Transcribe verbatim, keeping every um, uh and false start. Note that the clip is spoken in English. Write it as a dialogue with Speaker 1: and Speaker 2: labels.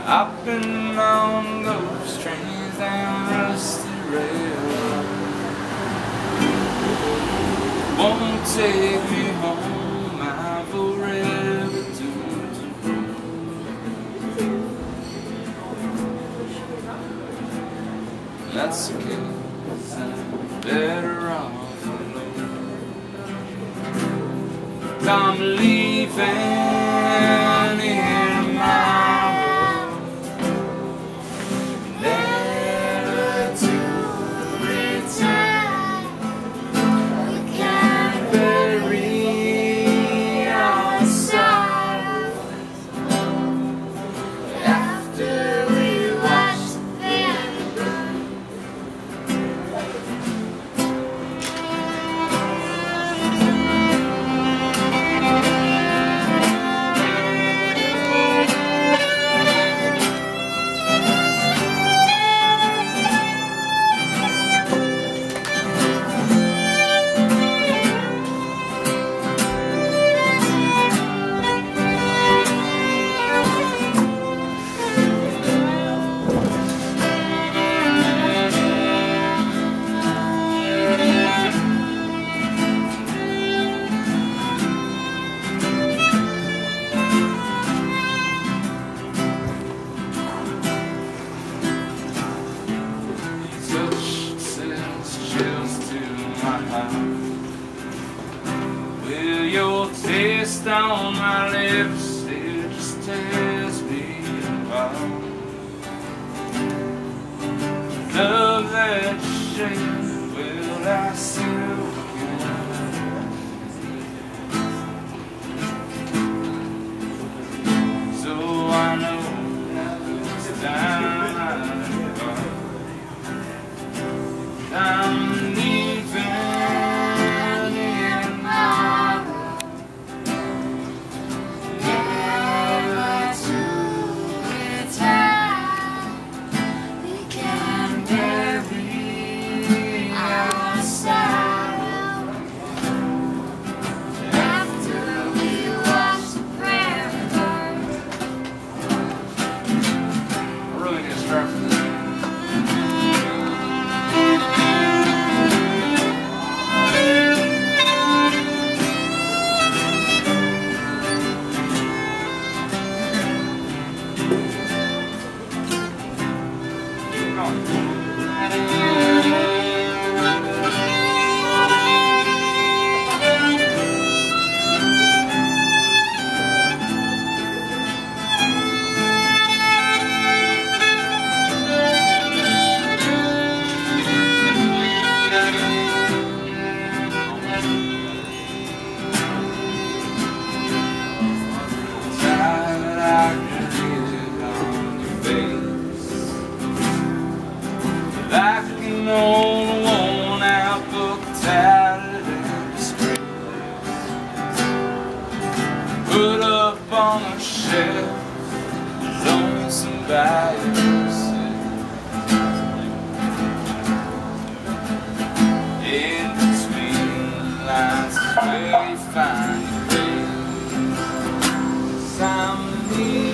Speaker 1: I've been on ghost trains and rusty railroads. Won't take me home, I'm forever doomed to roam. That's okay, 'cause I'm better off alone. I'm leaving here tomorrow, never to return. We can bury our sorrows after we watch them burn. Will your taste on my lips, it just tears me apart. Love that you share, will I still get? So I know it's time I'm leaving. Like an old worn out book, tattered and disgraced, put up on a shelf, lonesome by yourself. In between the lines is where you find your place. I'm leaving.